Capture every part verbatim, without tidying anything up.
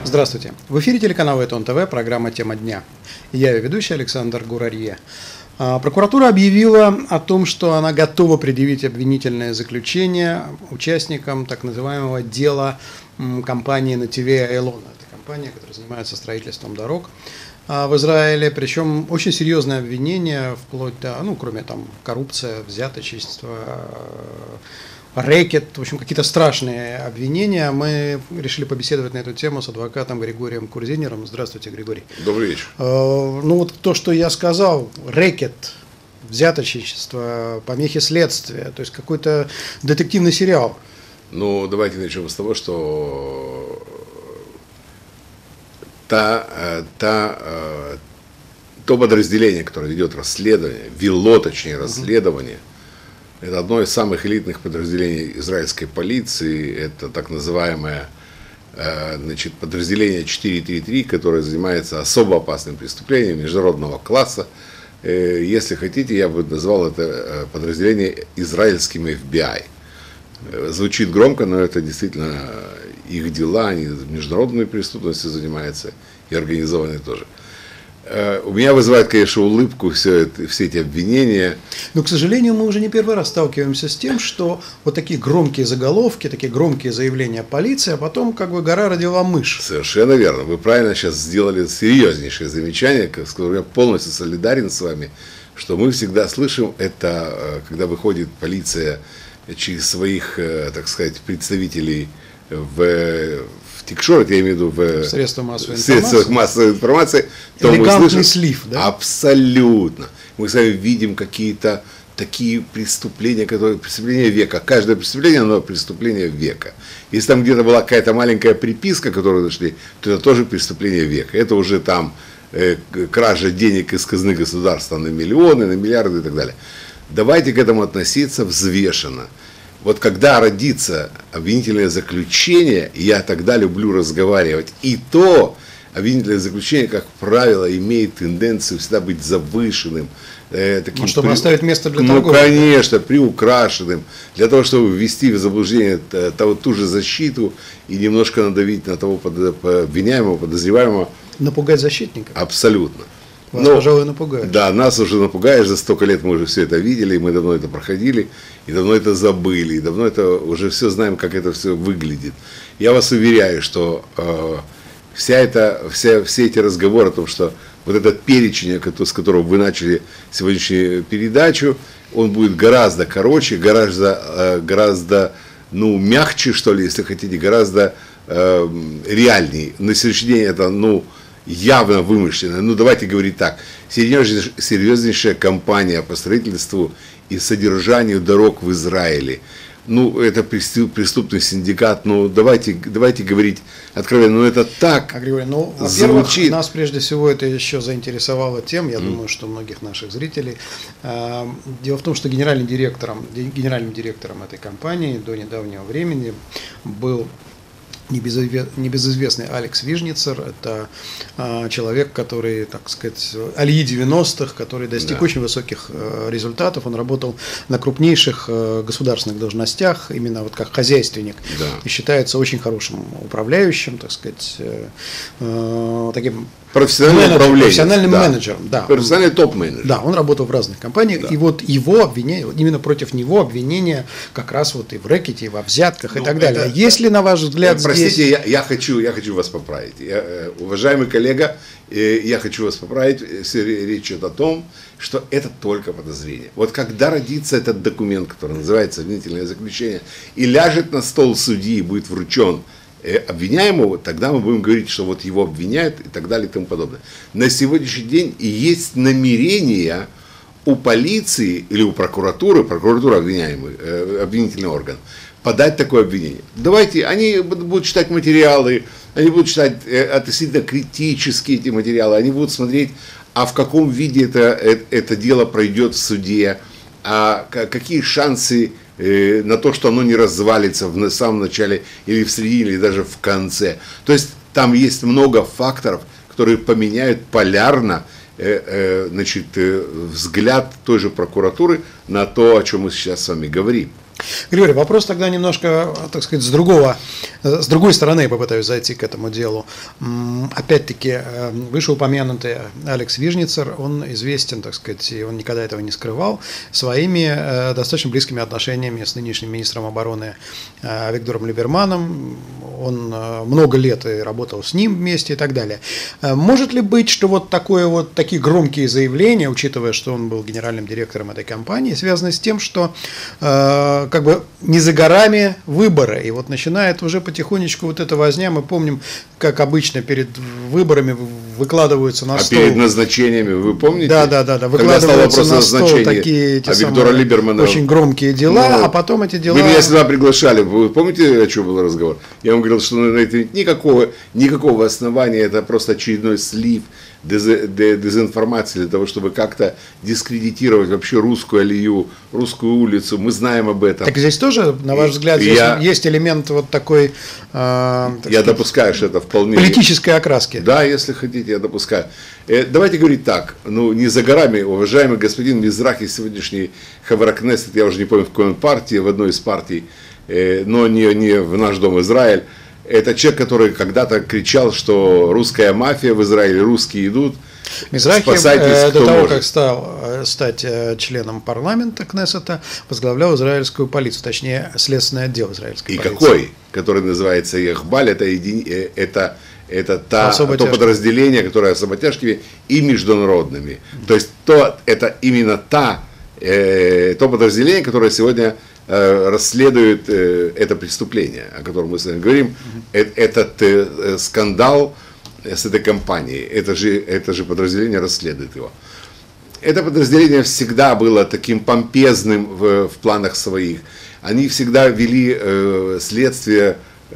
Здравствуйте. В эфире телеканала Этон ТВ, программа «Тема дня». Я ее ведущий Александр Гурарье. Прокуратура объявила о том, что она готова предъявить обвинительное заключение участникам так называемого дела компании Нативея Эйлон. Это компания, которая занимается строительством дорог в Израиле, причем очень серьезное обвинение, вплоть до, ну, кроме там коррупция, взяточество, рэкет, в общем, какие-то страшные обвинения. Мы решили побеседовать на эту тему с адвокатом Григорием Курзинером. Здравствуйте, Григорий. Добрый вечер. Ну вот то, что я сказал, рэкет, взяточничество, помехи следствия, то есть какой-то детективный сериал. Ну, давайте начнем с того, что та, та, то подразделение, которое ведет расследование, вело, точнее, расследование, это одно из самых элитных подразделений израильской полиции, это так называемое значит, подразделение четыре три три, которое занимается особо опасным преступлением международного класса. Если хотите, я бы назвал это подразделение израильским эф би ай. Звучит громко, но это действительно их дела, они международной преступностью занимаются и организованной тоже. У меня вызывает, конечно, улыбку все, это, все эти обвинения. Но, к сожалению, мы уже не первый раз сталкиваемся с тем, что вот такие громкие заголовки, такие громкие заявления полиции, а потом как бы гора родила мышь. Совершенно верно. Вы правильно сейчас сделали серьезнейшее замечание, с которым я полностью солидарен с вами, что мы всегда слышим это, когда выходит полиция через своих, так сказать, представителей в, в тикшорет, я имею в виду в средствах массовой информации, массовой информации, то элегантный мы слышим, слив, да? Абсолютно. Мы с вами видим какие-то такие преступления, которые преступления века. Каждое преступление, оно преступление века. Если там где-то была какая-то маленькая приписка, которую нашли, то это тоже преступление века. Это уже там э, кража денег из казны государства на миллионы, на миллиарды и так далее. Давайте к этому относиться взвешенно. Вот когда родится обвинительное заключение, я тогда люблю разговаривать. И то обвинительное заключение, как правило, имеет тенденцию всегда быть завышенным. Э, таким ну, чтобы при... оставить место для ну, торговли. Ну, конечно, приукрашенным. Для того, чтобы ввести в заблуждение того, ту же защиту и немножко надавить на того обвиняемого, подозреваемого. Напугать защитника? Абсолютно. Вас, Но, пожалуй, напугаешь. Да, нас уже напугаешь, за столько лет мы уже все это видели, и мы давно это проходили, и давно это забыли, и давно это уже все знаем, как это все выглядит. Я вас уверяю, что э, вся эта, вся, все эти разговоры о том, что вот этот перечень, с которого вы начали сегодняшнюю передачу, он будет гораздо короче, гораздо, э, гораздо ну, мягче, что ли, если хотите, гораздо э, реальней. На сегодняшний день это, ну, явно вымышленная. Ну, давайте говорить так. Серьезнейшая, серьезнейшая компания по строительству и содержанию дорог в Израиле. Ну, это преступный синдикат. Ну, давайте, давайте говорить откровенно. Ну, это так а, Григорий, ну, звучит. Нас прежде всего это еще заинтересовало тем, я mm. думаю, что многих наших зрителей. Дело в том, что генеральным директором, генеральным директором этой компании до недавнего времени был небезызвестный Алекс Вижницер. Это а, человек, который, так сказать, Алии девяностых, который достиг да. очень высоких а, результатов. Он работал на крупнейших а, государственных должностях, именно вот как хозяйственник. Да. И считается очень хорошим управляющим, так сказать, а, таким профессиональным, менеджер, профессиональным да. менеджером. Да. Профессиональный топ-менеджер. Да, он работал в разных компаниях. Да. И вот его обвинение, именно против него обвинения как раз вот и в рэкете, и во взятках, ну, и так далее. Это, Есть ли, на ваш взгляд, простите, здесь... я, я, хочу, я хочу вас поправить. Я, э, уважаемый коллега, э, я хочу вас поправить. Все речь идет о том, что это только подозрение. Вот когда родится этот документ, который называется обвинительное заключение, и ляжет на стол судьи и будет вручен обвиняемого, тогда мы будем говорить, что вот его обвиняют и так далее и тому подобное. На сегодняшний день есть намерение у полиции или у прокуратуры, прокуратура обвиняемый, э, обвинительный орган, подать такое обвинение. Давайте, они будут читать материалы, они будут читать э, относительно критически эти материалы, они будут смотреть, а в каком виде это, это, это дело пройдет в суде, а какие шансы на то, что оно не развалится в самом начале или в середине, или даже в конце. То есть там есть много факторов, которые поменяют полярно э, э, значит, э, взгляд той же прокуратуры на то, о чем мы сейчас с вами говорим. Григорий, вопрос тогда немножко, так сказать, с другого, с другой стороны попытаюсь зайти к этому делу. Опять-таки, вышеупомянутый Алекс Вижницер, он известен, так сказать, и он никогда этого не скрывал, своими достаточно близкими отношениями с нынешним министром обороны Виктором Либерманом. Он много лет и работал с ним вместе и так далее. Может ли быть, что вот, такое вот такие громкие заявления, учитывая, что он был генеральным директором этой компании, связаны с тем, что как бы не за горами выборы, и вот начинает уже потихонечку вот эта возня. Мы помним, как обычно перед выборами выкладываются на а стол. А перед назначениями, вы помните? Да, да, да, да. Выкладываются на стол такие эти самые Либермана, очень громкие дела, ну, а потом эти дела. Вы меня сюда приглашали, вы помните, о чем был разговор? Я вам говорил, что на это никакого, никакого основания, это просто очередной слив дезинформации для того, чтобы как-то дискредитировать вообще русскую алию, русскую улицу. Мы знаем об этом. Так здесь тоже, на ваш взгляд, здесь я, есть элемент вот такой... Э, я сказать, допускаю, что это вполне... политической окраски. Да, если хотите, я допускаю. Э, давайте говорить так. Ну, не за горами, уважаемый господин Мизрахи, сегодняшний Хавракнессет, я уже не помню, в какой он партии, в одной из партий, э, но не, не в наш дом Израиль. Это человек, который когда-то кричал, что русская мафия в Израиле, русские идут, Мизрахи, спасайтесь, до кто того, может. как стал стать членом парламента Кнессета, возглавлял израильскую полицию, точнее, следственный отдел израильской И полиции. И какой? Который называется Ехбаль, это, еди... это, это та, то тяжкие. подразделение, которое особо тяжкими и международными. Mm-hmm. То есть то, это именно та, э, то подразделение, которое сегодня э, расследует э, это преступление, о котором мы с вами говорим. Mm-hmm. э, этот э, скандал с этой компанией, это же, это же подразделение расследует его. Это подразделение всегда было таким помпезным в, в планах своих. Они всегда вели э, следствие,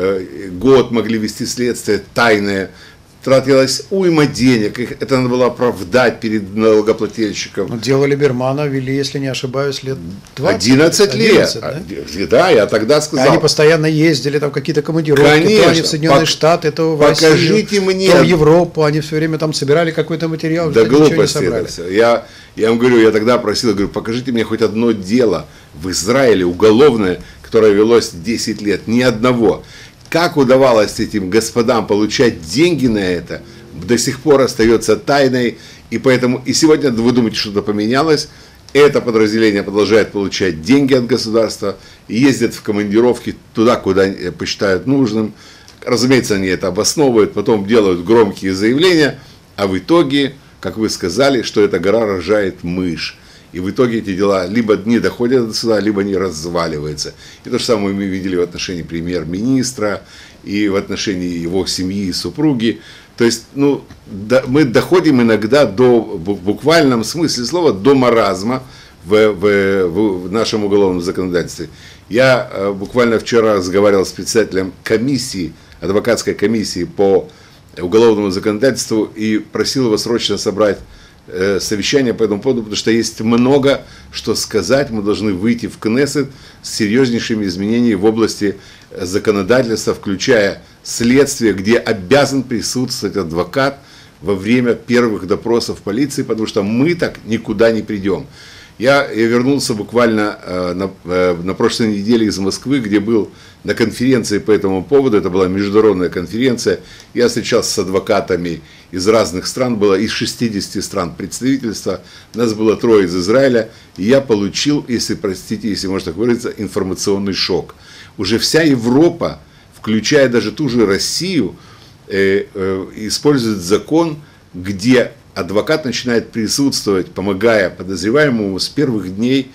э, год могли вести следствие тайное, тратилось уйма денег, их, это надо было оправдать перед налогоплательщиком. Но дело Либермана вели, если не ошибаюсь, лет двадцать. одиннадцать лет. Да? Да, я тогда сказал. Они постоянно ездили, там какие-то командировки, Конечно, то они в Соединенные пок- Штаты, то в покажите Россию, мне. то в Европу, они все время там собирали какой-то материал, Да глупость это все. Я, я вам говорю, я тогда просил, говорю, покажите мне хоть одно дело в Израиле уголовное, которое велось десять лет, ни одного. Как удавалось этим господам получать деньги на это, до сих пор остается тайной, и поэтому, и сегодня вы думаете, что-то поменялось, это подразделение продолжает получать деньги от государства, ездят в командировки туда, куда посчитают нужным, разумеется, они это обосновывают, потом делают громкие заявления, а в итоге, как вы сказали, что эта гора рожает мышь. И в итоге эти дела либо не доходят до суда, либо не разваливаются. И то же самое мы видели в отношении премьер-министра и в отношении его семьи и супруги. То есть, ну, да, мы доходим иногда до, в буквальном смысле слова, до маразма в, в, в нашем уголовном законодательстве. Я э, буквально вчера разговаривал с председателем комиссии, адвокатской комиссии по уголовному законодательству и просил его срочно собрать совещание по этому поводу, потому что есть много что сказать. Мы должны выйти в Кнессет с серьезнейшими изменениями в области законодательства, включая следствие, где обязан присутствовать адвокат во время первых допросов полиции, потому что мы так никуда не придем. Я, я вернулся буквально э, на, э, на прошлой неделе из Москвы, где был на конференции по этому поводу. Это была международная конференция. Я встречался с адвокатами из разных стран, было из шестидесяти стран представительства. Нас было трое из Израиля. И я получил, если простите, если можно так выразиться, информационный шок. Уже вся Европа, включая даже ту же Россию, э, э, использует закон, где адвокат начинает присутствовать, помогая подозреваемому с первых дней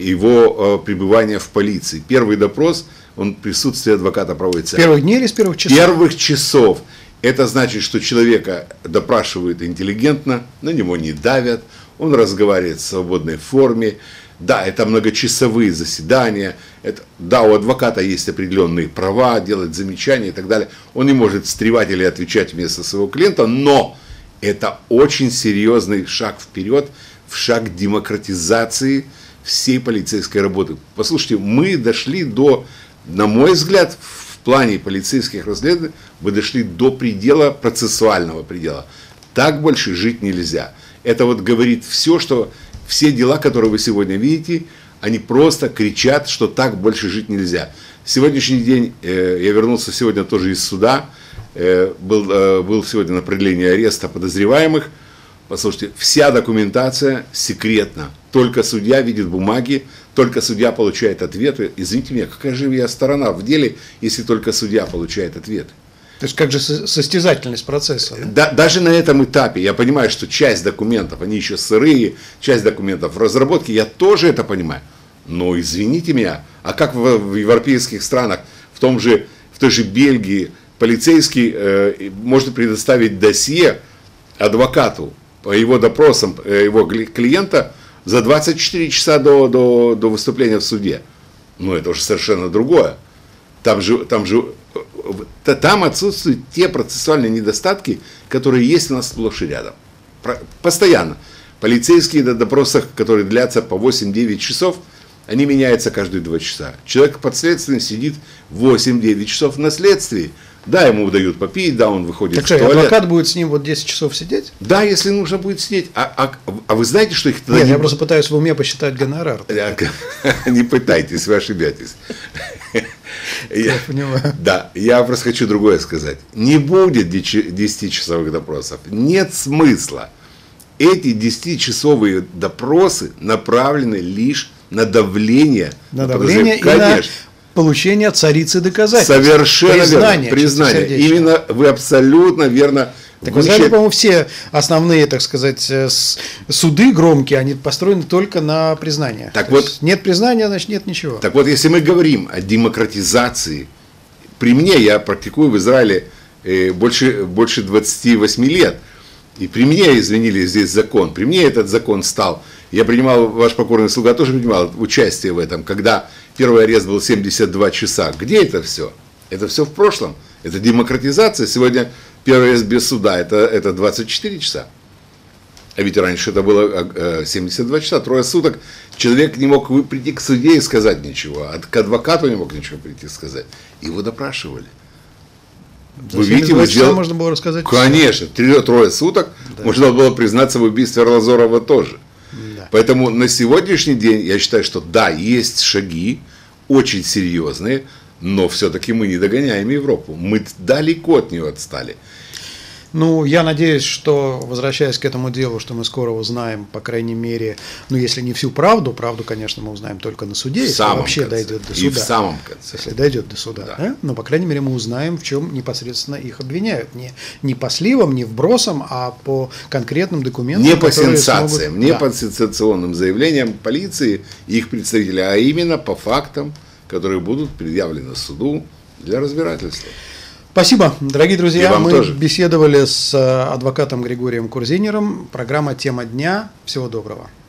его э, пребывания в полиции. Первый допрос, он присутствие адвоката проводится. С первых дней или с первых часов? Первых часов. Это значит, что человека допрашивают интеллигентно, на него не давят, он разговаривает в свободной форме. Да, это многочасовые заседания, это, да, у адвоката есть определенные права, делать замечания и так далее. Он не может встревать или отвечать вместо своего клиента, но это очень серьезный шаг вперед, в шаг демократизации всей полицейской работы. Послушайте, мы дошли до, на мой взгляд, в плане полицейских расследований, мы дошли до предела, процессуального предела. Так больше жить нельзя. Это вот говорит все, что все дела, которые вы сегодня видите, Они просто кричат, что так больше жить нельзя. Сегодняшний день, э, я вернулся сегодня тоже из суда, э, был, э, был сегодня на продлении ареста подозреваемых. Послушайте, вся документация секретна. Только судья видит бумаги, только судья получает ответы. Извините меня, какая же я сторона в деле, если только судья получает ответы? То есть как же состязательность процесса? Да? Да, даже на этом этапе я понимаю, что часть документов, они еще сырые, часть документов в разработке, я тоже это понимаю. Но извините меня, а как в, в европейских странах, в, том же, в той же Бельгии, полицейский э, может предоставить досье адвокату по его допросам э, его клиента за двадцать четыре часа до, до, до выступления в суде? Ну, это уже совершенно другое. Там же, там же там отсутствуют те процессуальные недостатки, которые есть у нас сплошь и рядом. Постоянно. Полицейские на допросах, которые длятся по восемь-девять часов, они меняются каждые два часа. Человек подследственный сидит восемь-девять часов на следствии. Да, ему дают попить, да, он выходит так в что, туалет. Адвокат будет с ним вот десять часов сидеть? Да, если нужно будет сидеть. А, а, а вы знаете, что их тогда Нет, не... я просто пытаюсь в уме посчитать гонорар. Не пытайтесь, вы ошибетесь. Я понимаю. Да, я просто хочу другое сказать. Не будет десятичасовых допросов. Нет смысла. Эти десятичасовые допросы направлены лишь на давление. На давление и на получение царицы доказательств. Совершенно верно. Признание. Именно вы абсолютно верно. Так вы знаете, по-моему, все основные, так сказать, суды громкие, они построены только на признание. Так вот, есть нет признания, значит нет ничего. Так вот, если мы говорим о демократизации, при мне, я практикую в Израиле больше, больше двадцати восьми лет, и при мне изменили здесь закон, при мне этот закон стал, я принимал, ваш покорный слуга тоже принимал участие в этом, когда первый арест был семьдесят два часа. Где это все? Это все в прошлом. Это демократизация. Сегодня первый арест без суда это, это двадцать четыре часа. А ведь раньше это было семьдесят два часа, трое суток. Человек не мог прийти к судье и сказать ничего, а к адвокату не мог ничего прийти и сказать. Его допрашивали. За вы видите, вы сделали... можно было рассказать. Конечно, трое суток да. Можно было признаться в убийстве Арлазорова тоже. Да. Поэтому на сегодняшний день я считаю, что да, есть шаги очень серьезные, но все-таки мы не догоняем Европу. Мы далеко от нее отстали. Ну, я надеюсь, что, возвращаясь к этому делу, что мы скоро узнаем, по крайней мере, ну, если не всю правду, правду, конечно, мы узнаем только на суде, если вообще конце. Дойдет до суда. И в самом конце. Если дойдет до суда, да. Да? Но, по крайней мере, мы узнаем, в чем непосредственно их обвиняют. Не, не по сливам, не вбросам, а по конкретным документам. Не по сенсациям, смогут... не да. по сенсационным заявлениям полиции и их представителей, а именно по фактам, которые будут предъявлены суду для разбирательства. Спасибо, дорогие друзья. Мы тоже. беседовали с адвокатом Григорием Курзинером. Программа «Тема дня». Всего доброго.